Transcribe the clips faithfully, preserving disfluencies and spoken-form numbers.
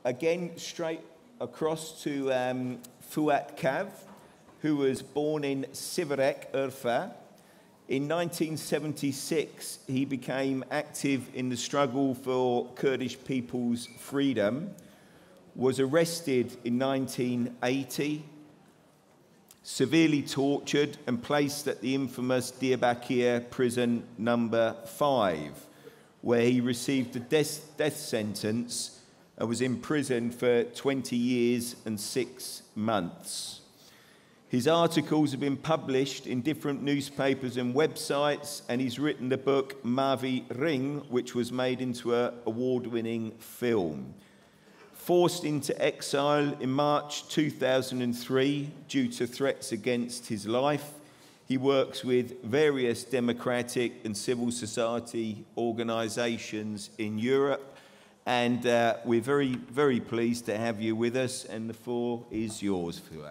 again, straight across to um, Fuat Kav, who was born in Siverek, Urfa. In nineteen seventy-six, he became active in the struggle for Kurdish people's freedom, was arrested in nineteen eighty, severely tortured and placed at the infamous Diyarbakir prison number five, where he received a death, death sentence and was imprisoned for twenty years and six months. His articles have been published in different newspapers and websites, and he's written the book Mavi Ring, which was made into an award-winning film. Forced into exile in March two thousand three due to threats against his life, he works with various democratic and civil society organisations in Europe, and uh, we're very, very pleased to have you with us, and the floor is yours, Fuat.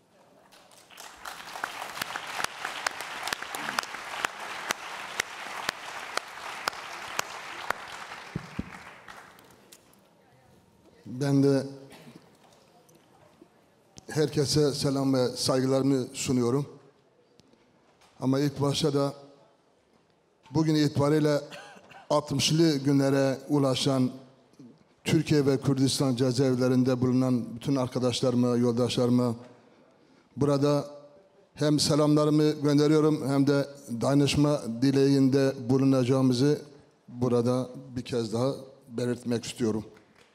Ben de herkese selam ve saygılarımı sunuyorum. Ama ilk başta da bugün itibariyle altmışlı günlere ulaşan Türkiye ve Kürdistan cezaevlerinde bulunan bütün arkadaşlarıma, yoldaşlarıma burada hem selamlarımı gönderiyorum hem de dayanışma dileğinde bulunacağımızı burada bir kez daha belirtmek istiyorum.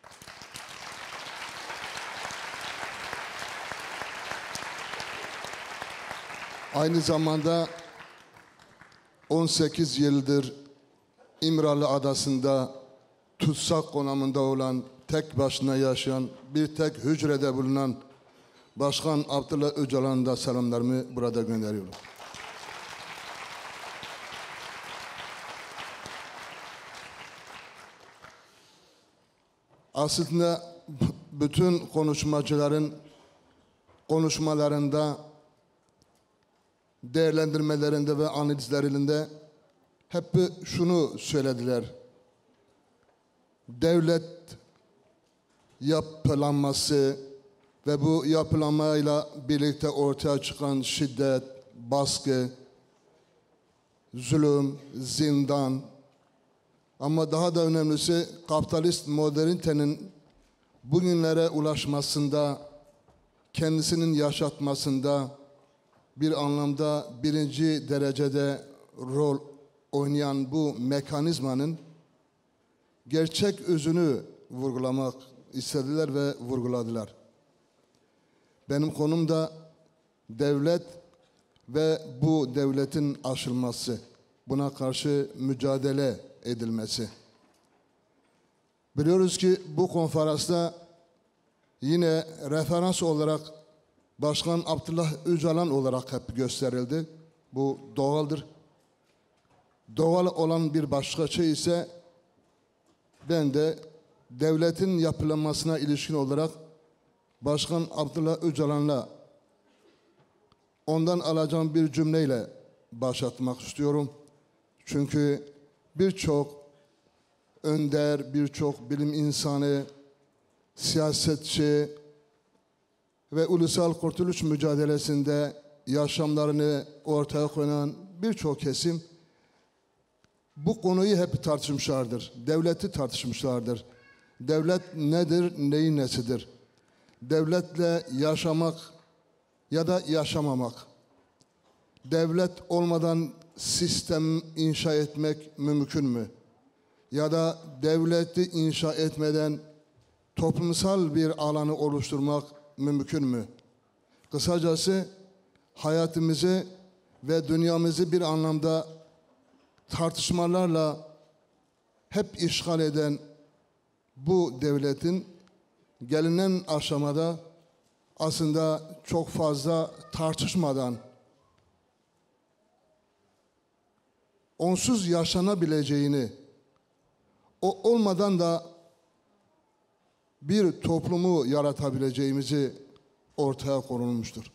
Aynı zamanda on sekiz yıldır İmralı Adası'nda tutsak konumunda olan, tek başına yaşayan, bir tek hücrede bulunan Başkan Abdullah Öcalan'a da selamlarımı burada gönderiyorum. Aslında bütün konuşmacıların konuşmalarında, değerlendirmelerinde ve analizlerinde hep şunu söylediler. Devlet yapılanması ve bu yapılanmayla birlikte ortaya çıkan şiddet, baskı, zulüm, zindan, ama daha da önemlisi kapitalist modernitenin bugünlere ulaşmasında, kendisinin yaşatmasında bir anlamda birinci derecede rol oynayan bu mekanizmanın gerçek özünü vurgulamak istediler ve vurguladılar. Benim konum da devlet ve bu devletin aşılması, buna karşı mücadele edilmesi. Biliyoruz ki bu konferansta yine referans olarak Başkan Abdullah Öcalan olarak hep gösterildi. Bu doğaldır. Doğal olan bir başka şey ise ben de devletin yapılanmasına ilişkin olarak Başkan Abdullah Öcalan'la ondan alacağım bir cümleyle başlatmak istiyorum. Çünkü birçok önder, birçok bilim insanı, siyasetçi ve ulusal kurtuluş mücadelesinde yaşamlarını ortaya koyan birçok kesim bu konuyu hep tartışmışlardır. Devleti tartışmışlardır. Devlet nedir, neyin nesidir? Devletle yaşamak ya da yaşamamak. Devlet olmadan sistem inşa etmek mümkün mü? Ya da devleti inşa etmeden toplumsal bir alanı oluşturmak mümkün mü? Kısacası hayatımızı ve dünyamızı bir anlamda tartışmalarla hep işgal eden bu devletin gelinen aşamada aslında çok fazla tartışmadan onsuz yaşanabileceğini, o olmadan da bir toplumu yaratabileceğimizi ortaya konulmuştur.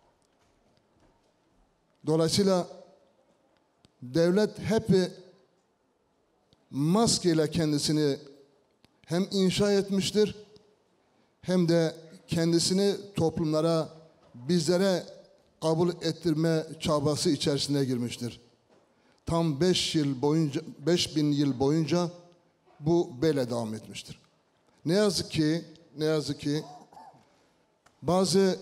Dolayısıyla devlet hep maskeyle kendisini hem inşa etmiştir hem de kendisini toplumlara, bizlere kabul ettirme çabası içerisine girmiştir. Tam beş yıl boyunca, beş bin yıl boyunca bu böyle devam etmiştir. Ne yazık ki, ne yazık ki bazı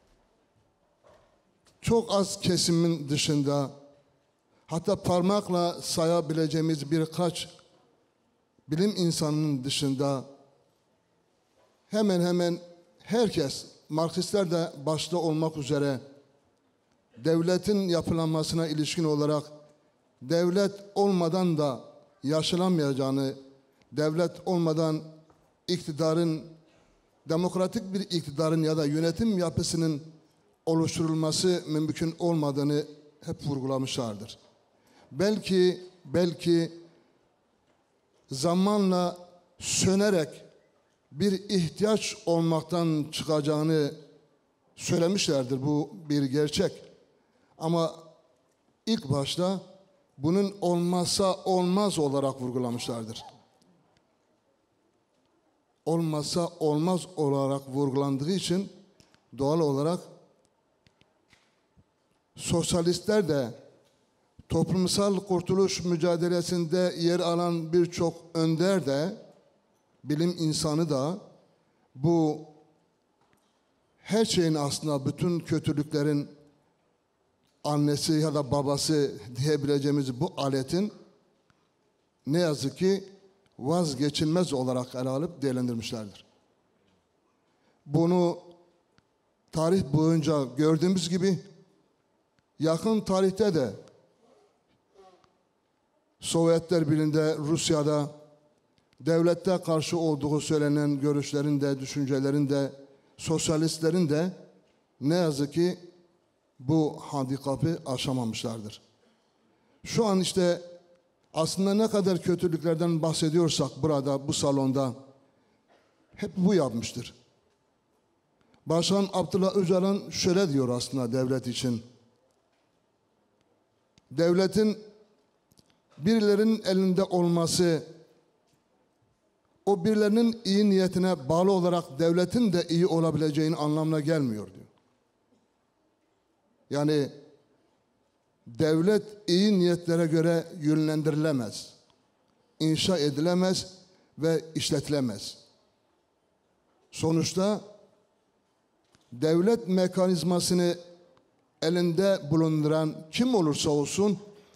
çok az kesimin dışında, hatta parmakla sayabileceğimiz birkaç bilim insanının dışında hemen hemen herkes, Marksistler de başta olmak üzere, devletin yapılanmasına ilişkin olarak devlet olmadan da yaşanamayacağını, devlet olmadan iktidarın, demokratik bir iktidarın ya da yönetim yapısının oluşturulması mümkün olmadığını hep vurgulamışlardır. Belki, belki zamanla sönerek bir ihtiyaç olmaktan çıkacağını söylemişlerdir. Bu bir gerçek. Ama ilk başta bunun olmazsa olmaz olarak vurgulamışlardır. Olmazsa olmaz olarak vurgulandığı için doğal olarak sosyalistler de toplumsal kurtuluş mücadelesinde yer alan birçok önder de, bilim insanı da bu her şeyin aslında bütün kötülüklerin annesi ya da babası diyebileceğimiz bu aletin ne yazık ki vazgeçilmez olarak ele alıp değerlendirmişlerdir. Bunu tarih boyunca gördüğümüz gibi yakın tarihte de Sovyetler Birliği'nde, Rusya'da devlette karşı olduğu söylenen görüşlerin de, düşüncelerin de, sosyalistlerin de ne yazık ki bu handikapı aşamamışlardır. Şu an işte aslında ne kadar kötülüklerden bahsediyorsak burada, bu salonda hep bu yapmıştır. Başkan Abdullah Öcalan şöyle diyor aslında devlet için. Devletin birilerinin elinde olması, o birilerinin iyi niyetine bağlı olarak devletin de iyi olabileceğinin anlamına gelmiyor diyor. Yani devlet iyi niyetlere göre yönlendirilemez, inşa edilemez ve işletilemez. Sonuçta devlet mekanizmasını elinde bulunduran kim olursa olsun,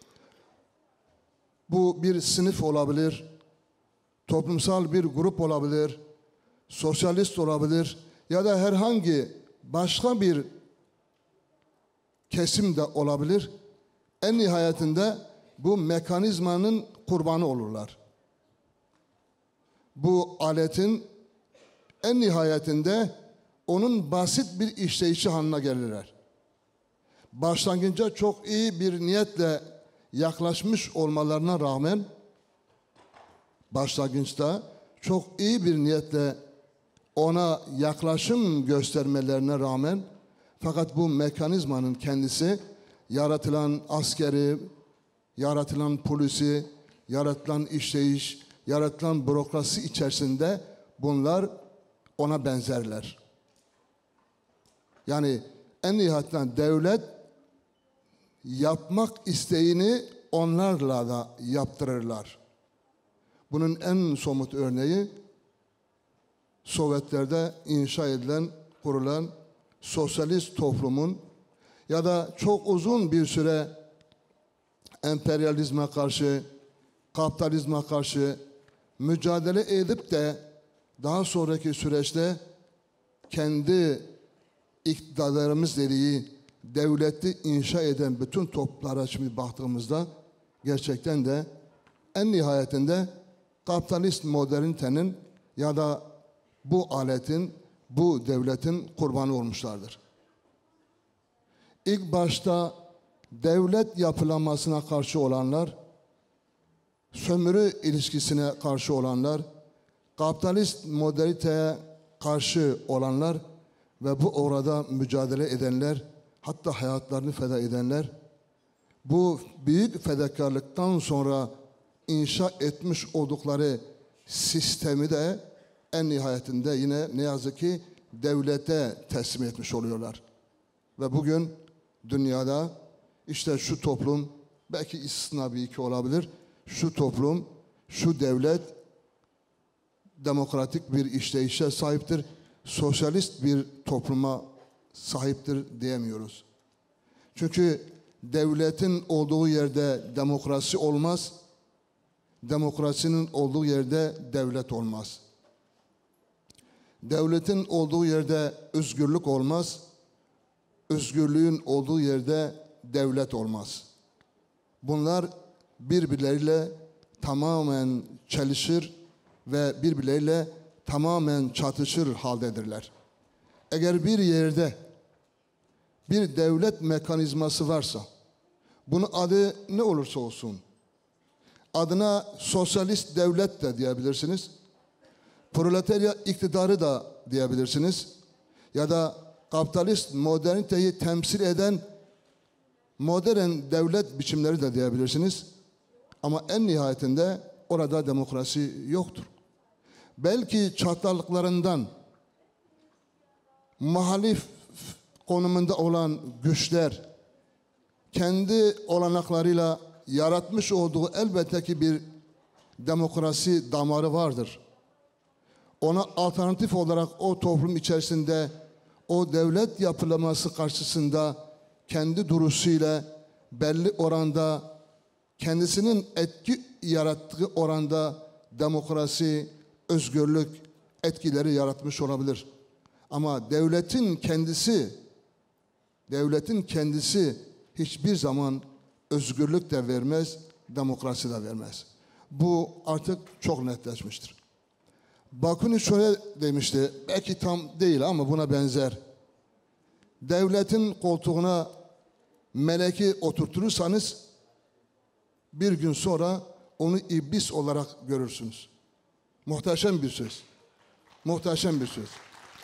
bu bir sınıf olabilir, toplumsal bir grup olabilir, sosyalist olabilir ya da herhangi başka bir kesim de olabilir. En nihayetinde bu mekanizmanın kurbanı olurlar. Bu aletin en nihayetinde onun basit bir işleyişi haline gelirler. Başlangıçta çok iyi bir niyetle yaklaşmış olmalarına rağmen, başlangıçta çok iyi bir niyetle ona yaklaşım göstermelerine rağmen, fakat bu mekanizmanın kendisi, yaratılan askeri, yaratılan polisi, yaratılan işleyiş, yaratılan bürokrasi içerisinde bunlar ona benzerler. Yani en nihayetinde devlet yapmak isteğini onlarla da yaptırırlar. Bunun en somut örneği Sovyetlerde inşa edilen, kurulan sosyalist toplumun ya da çok uzun bir süre emperyalizme karşı, kapitalizme karşı mücadele edip de daha sonraki süreçte kendi iktidarlarımız dediği devleti inşa eden bütün toplumlara şimdi baktığımızda gerçekten de en nihayetinde kapitalist modernitenin ya da bu aletin, bu devletin kurbanı olmuşlardır. İlk başta devlet yapılanmasına karşı olanlar, sömürü ilişkisine karşı olanlar, kapitalist moderniteye karşı olanlar ve bu orada mücadele edenler, hatta hayatlarını feda edenler, bu büyük fedakarlıktan sonra inşa etmiş oldukları sistemi de en nihayetinde yine ne yazık ki devlete teslim etmiş oluyorlar. Ve bugün dünyada işte şu toplum, belki istisna bir iki olabilir, şu toplum, şu devlet demokratik bir işleyişe sahiptir, sosyalist bir topluma sahiptir diyemiyoruz. Çünkü devletin olduğu yerde demokrasi olmaz, demokrasinin olduğu yerde devlet olmaz. Devletin olduğu yerde özgürlük olmaz, özgürlüğün olduğu yerde devlet olmaz. Bunlar birbirleriyle tamamen çelişir ve birbirleriyle tamamen çatışır haldedirler. Eğer bir yerde bir devlet mekanizması varsa, bunun adı ne olursa olsun, adına sosyalist devlet de diyebilirsiniz, proletarya iktidarı da diyebilirsiniz, ya da kapitalist moderniteyi temsil eden modern devlet biçimleri de diyebilirsiniz. Ama en nihayetinde orada demokrasi yoktur. Belki çatallıklarından muhalif konumunda olan güçler kendi olanaklarıyla yaratmış olduğu elbette ki bir demokrasi damarı vardır. Ona alternatif olarak o toplum içerisinde o devlet yapılaması karşısında kendi duruşuyla belli oranda kendisinin etki yarattığı oranda demokrasi, özgürlük etkileri yaratmış olabilir. Ama devletin kendisi devletin kendisi hiçbir zaman özgürlük de vermez, demokrasi de vermez. Bu artık çok netleşmiştir. Bakunin şöyle demişti, belki tam değil ama buna benzer. Devletin koltuğuna meleki oturturursanız bir gün sonra onu iblis olarak görürsünüz. Muhteşem bir söz. Muhteşem bir söz.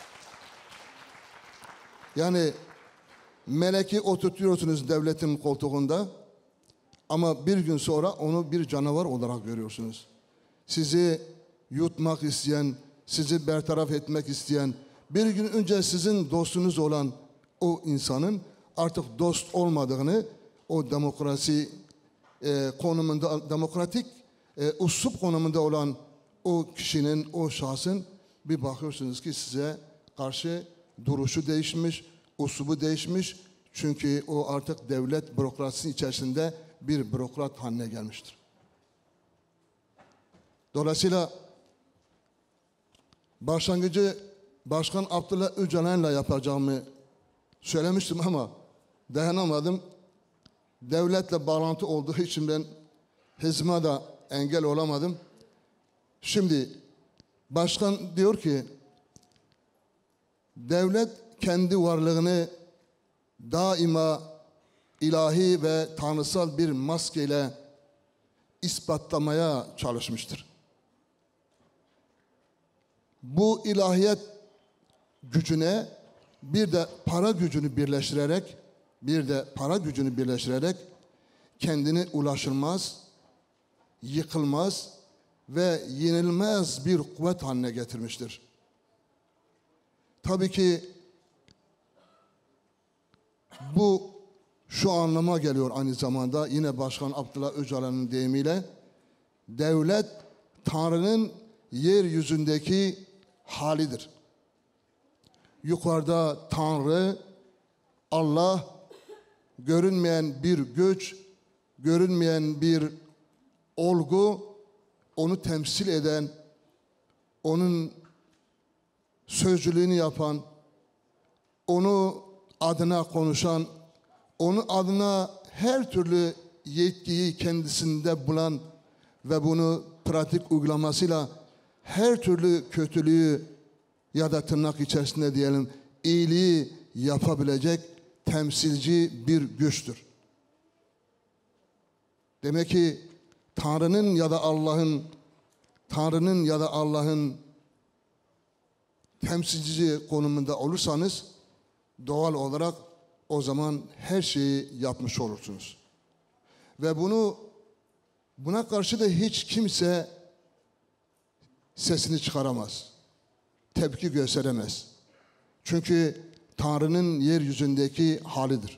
Yani meleki oturtuyorsunuz devletin koltuğunda ama bir gün sonra onu bir canavar olarak görüyorsunuz. Sizi yutmak isteyen, sizi bertaraf etmek isteyen, bir gün önce sizin dostunuz olan o insanın artık dost olmadığını, o demokrasi e, konumunda, demokratik e, usup konumunda olan o kişinin, o şahsın bir bakıyorsunuz ki size karşı duruşu değişmiş, usubu değişmiş. Çünkü o artık devlet bürokrasisi içerisinde bir bürokrat haline gelmiştir. Dolayısıyla başlangıcı Başkan Abdullah Öcalan'la yapacağımı söylemiştim ama dayanamadım. Devletle bağlantı olduğu için ben hizme da engel olamadım. Şimdi başkan diyor ki devlet kendi varlığını daima ilahi ve tanrısal bir maskeyle ispatlamaya çalışmıştır. Bu ilahiyet gücüne bir de para gücünü birleştirerek bir de para gücünü birleştirerek kendini ulaşılmaz, yıkılmaz ve yenilmez bir kuvvet haline getirmiştir. Tabii ki bu şu anlama geliyor aynı zamanda yine Başkan Abdullah Öcalan'ın deyimiyle devlet Tanrı'nın yeryüzündeki halidir. Yukarıda Tanrı, Allah, görünmeyen bir güç, görünmeyen bir olgu, onu temsil eden, onun sözcülüğünü yapan, onu adına konuşan, onun adına her türlü yetkiyi kendisinde bulan ve bunu pratik uygulamasıyla her türlü kötülüğü ya da tırnak içerisinde diyelim iyiliği yapabilecek temsilci bir güçtür. Demek ki Tanrı'nın ya da Allah'ın Tanrı'nın ya da Allah'ın temsilcisi konumunda olursanız doğal olarak o zaman her şeyi yapmış olursunuz. Ve bunu buna karşı da hiç kimse sesini çıkaramaz. tepki gösteremez. Çünkü Tanrı'nın yeryüzündeki halidir.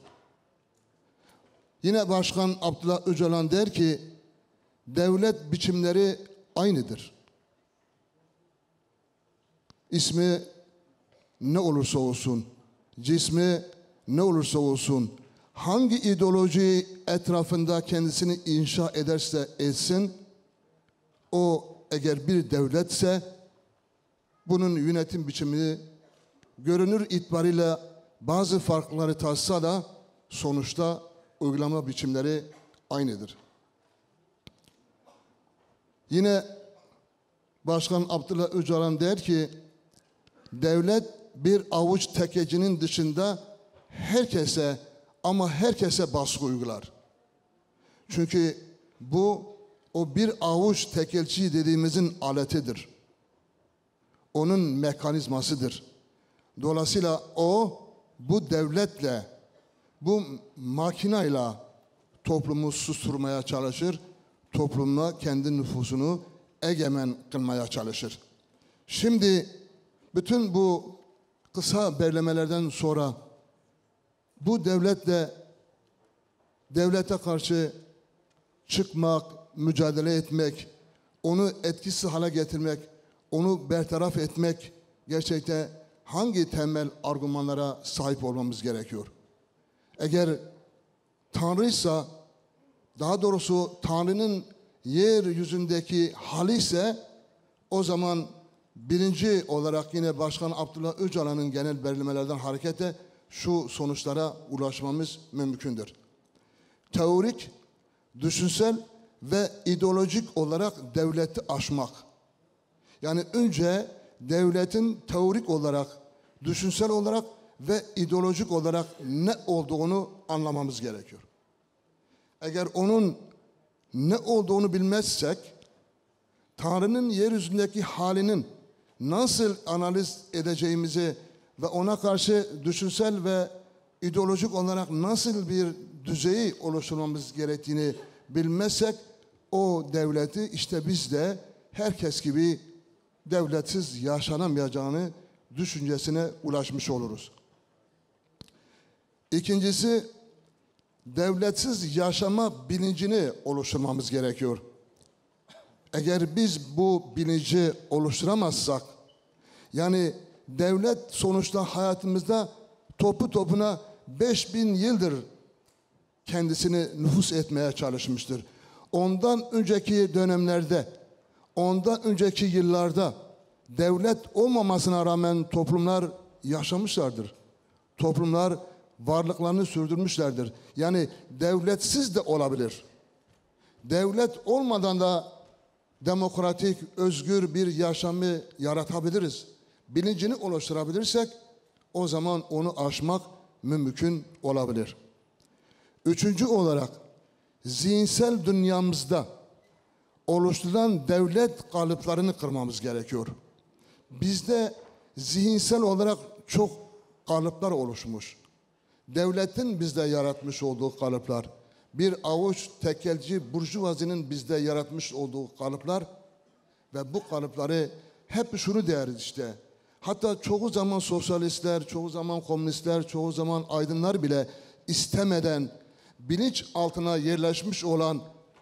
Yine Başkan Abdullah Öcalan der ki, devlet biçimleri aynıdır. İsmi ne olursa olsun, cismi ne olursa olsun, hangi ideoloji etrafında kendisini inşa ederse etsin, o eğer bir devletse, bunun yönetim biçimini görünür itibariyle bazı farkları taşsa da sonuçta uygulama biçimleri aynıdır. Yine Başkan Abdullah Öcalan der ki, devlet bir avuç tekecinin dışında herkese ama herkese baskı uygular. Çünkü bu o bir avuç tekelci dediğimizin aletidir. Onun mekanizmasıdır. Dolayısıyla o bu devletle, bu makinayla toplumu susturmaya çalışır, toplumla kendi nüfusunu egemen kılmaya çalışır. Şimdi bütün bu kısa belirlemelerden sonra bu devletle devlete karşı çıkmak, mücadele etmek, onu etkisiz hale getirmek, onu bertaraf etmek gerçekten hangi temel argümanlara sahip olmamız gerekiyor? Eğer Tanrıysa, daha doğrusu Tanrı'nın yeryüzündeki hali ise, o zaman birinci olarak yine Başkan Abdullah Öcalan'ın genel belirlemelerden hareketle şu sonuçlara ulaşmamız mümkündür. Teorik, düşünsel ve ideolojik olarak devleti aşmak. Yani önce devletin teorik olarak, düşünsel olarak ve ideolojik olarak ne olduğunu anlamamız gerekiyor. Eğer onun ne olduğunu bilmezsek, Tanrı'nın yeryüzündeki halinin nasıl analiz edeceğimizi ve ona karşı düşünsel ve ideolojik olarak nasıl bir düzeyi oluşturmamız gerektiğini bilmezsek, o devleti işte biz de herkes gibi devletsiz yaşanamayacağını düşüncesine ulaşmış oluruz. İkincisi, devletsiz yaşama bilincini oluşturmamız gerekiyor. Eğer biz bu bilinci oluşturamazsak, yani devlet sonuçta hayatımızda topu topuna beş bin yıldır kendisini nüfuz etmeye çalışmıştır. Ondan önceki dönemlerde, ondan önceki yıllarda devlet olmamasına rağmen toplumlar yaşamışlardır. Toplumlar varlıklarını sürdürmüşlerdir. Yani devletsiz de olabilir. Devlet olmadan da demokratik, özgür bir yaşamı yaratabiliriz. Bilincini oluşturabilirsek o zaman onu aşmak mümkün olabilir. Üçüncü olarak zihinsel dünyamızda oluşturulan devlet kalıplarını kırmamız gerekiyor. Bizde zihinsel olarak çok kalıplar oluşmuş. Devletin bizde yaratmış olduğu kalıplar, bir avuç tekelci burjuvazinin bizde yaratmış olduğu kalıplar ve bu kalıpları hep şunu deriz işte. Hatta çoğu zaman sosyalistler, çoğu zaman komünistler, çoğu zaman aydınlar bile istemeden bilinç altına yerleşmiş olan,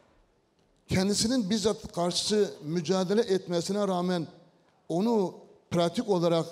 kendisinin bizzat karşı mücadele etmesine rağmen onu pratik olarak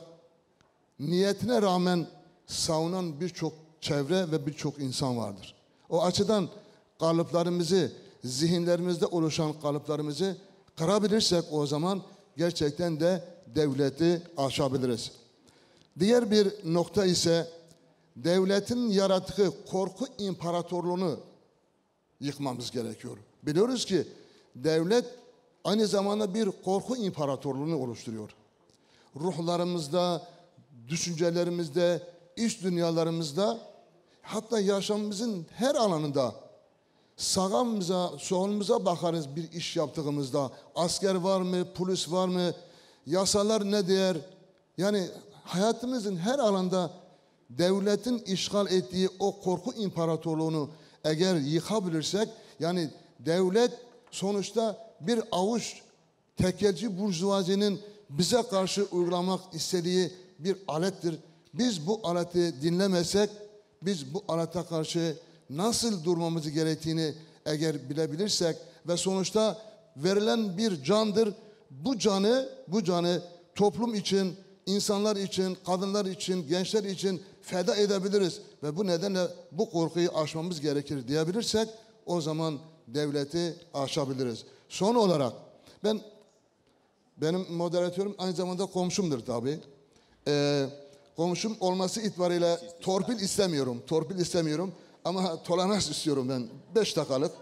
niyetine rağmen savunan birçok çevre ve birçok insan vardır. O açıdan kalıplarımızı, zihinlerimizde oluşan kalıplarımızı kırabilirsek o zaman gerçekten de devleti aşabiliriz. Diğer bir nokta ise devletin yarattığı korku imparatorluğunu yıkmamız gerekiyor. Biliyoruz ki devlet aynı zamanda bir korku imparatorluğunu oluşturuyor. Ruhlarımızda, düşüncelerimizde, iç dünyalarımızda, hatta yaşamımızın her alanında sağımıza, solumuza bakarız bir iş yaptığımızda. Asker var mı, polis var mı, yasalar ne der? Yani hayatımızın her alanda devletin işgal ettiği o korku imparatorluğunu eğer yıkabilirsek, yani devlet sonuçta bir avuç tekelci burjuvazinin bize karşı uygulamak istediği bir alettir. Biz bu aleti dinlemesek, biz bu alete karşı nasıl durmamız gerektiğini eğer bilebilirsek ve sonuçta verilen bir candır. Bu canı, bu canı toplum için, insanlar için, kadınlar için, gençler için feda edebiliriz. Ve bu nedenle bu korkuyu aşmamız gerekir diyebilirsek o zaman devleti aşabiliriz. Son olarak ben, benim moderatörüm aynı zamanda komşumdur tabii. Ee, komşum olması itibariyle torpil istemiyorum, torpil istemiyorum ama tolerans istiyorum ben. Beş dakikalık.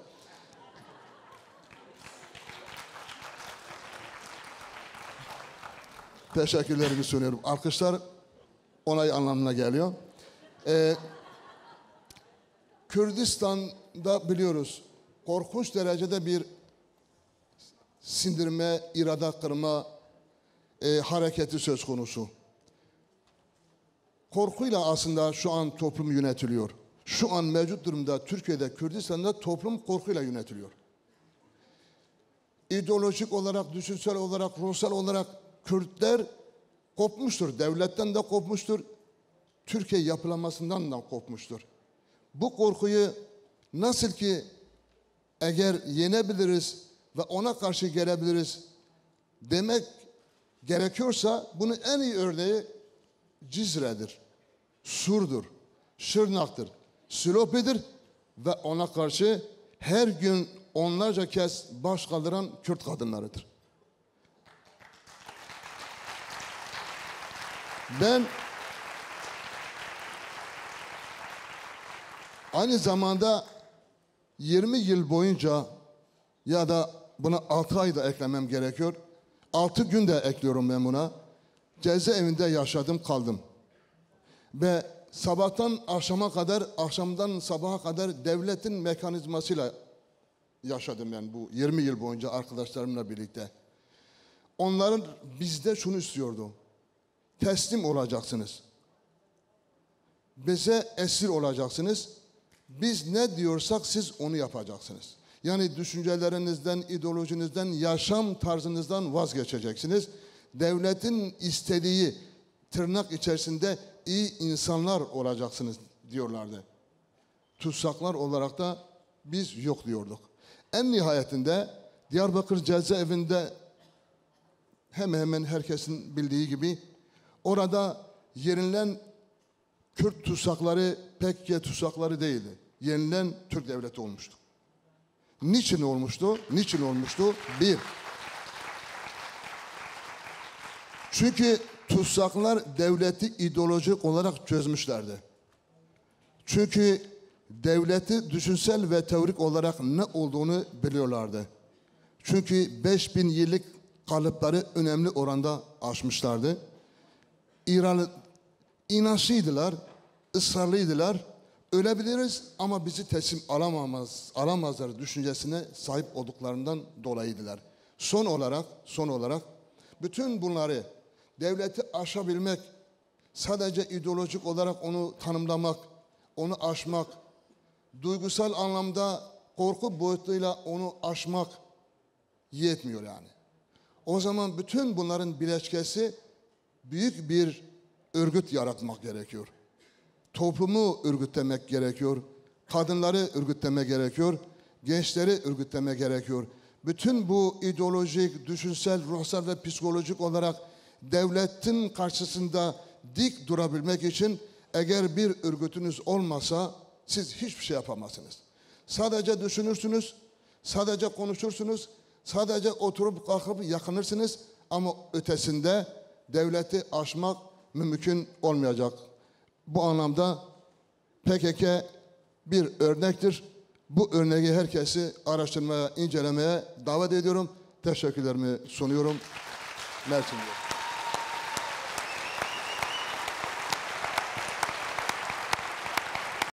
Teşekkürlerimi sunuyorum. Alkışlar onay anlamına geliyor. Ee, Kürdistan'da biliyoruz korkunç derecede bir sindirme, irade kırma e, hareketi söz konusu. Korkuyla aslında şu an toplum yönetiliyor. Şu an mevcut durumda Türkiye'de, Kürdistan'da toplum korkuyla yönetiliyor. İdeolojik olarak, düşünsel olarak, ruhsal olarak Kürtler kopmuştur. Devletten de kopmuştur. Türkiye yapılanmasından da kopmuştur. Bu korkuyu nasıl ki eğer yenebiliriz ve ona karşı gelebiliriz demek gerekiyorsa bunun en iyi örneği Cizre'dir, Sur'dur, Şırnak'tır, Silopi'dir ve ona karşı her gün onlarca kez baş kaldıran Kürt kadınlarıdır. Ben aynı zamanda yirmi yıl boyunca ya da buna altı ay da eklemem gerekiyor. altı gün de ekliyorum ben buna. Cezaevinde yaşadım, kaldım. Ve sabahtan akşama kadar, akşamdan sabaha kadar devletin mekanizmasıyla yaşadım ben bu yirmi yıl boyunca arkadaşlarımla birlikte. Onların bizde şunu istiyordu. Teslim olacaksınız. Bize esir olacaksınız. Biz ne diyorsak siz onu yapacaksınız. Yani düşüncelerinizden, ideolojinizden, yaşam tarzınızdan vazgeçeceksiniz. Devletin istediği tırnak içerisinde iyi insanlar olacaksınız diyorlardı. Tutsaklar olarak da biz yok diyorduk. En nihayetinde Diyarbakır cezaevinde hemen hemen herkesin bildiği gibi orada yenilen Kürt tutsakları Pekke tutsakları değildi. Yenilen Türk devleti olmuştu. Niçin olmuştu? Niçin olmuştu? Bir. Çünkü tutsaklar devleti ideolojik olarak çözmüşlerdi. Çünkü devleti düşünsel ve teorik olarak ne olduğunu biliyorlardı. Çünkü beş bin yıllık kalıpları önemli oranda aşmışlardı. İran inançlıydılar, ısrarlıydılar. Ölebiliriz ama bizi teslim alamamaz, alamazlar düşüncesine sahip olduklarından dolayıydılar. Son olarak, son olarak bütün bunları devleti aşabilmek, sadece ideolojik olarak onu tanımlamak, onu aşmak, duygusal anlamda korku boyutuyla onu aşmak yetmiyor yani. O zaman bütün bunların bileşkesi büyük bir örgüt yaratmak gerekiyor. Toplumu örgütlemek gerekiyor. Kadınları örgütlemek gerekiyor. Gençleri örgütlemek gerekiyor. Bütün bu ideolojik, düşünsel, ruhsal ve psikolojik olarak devletin karşısında dik durabilmek için eğer bir örgütünüz olmasa siz hiçbir şey yapamazsınız. Sadece düşünürsünüz, sadece konuşursunuz, sadece oturup kalkıp yakınırsınız ama ötesinde devleti aşmak mümkün olmayacak. Bu anlamda P K K bir örnektir. Bu örneği herkesi araştırmaya, incelemeye davet ediyorum. Teşekkürlerimi sunuyorum. Mersin diyorum.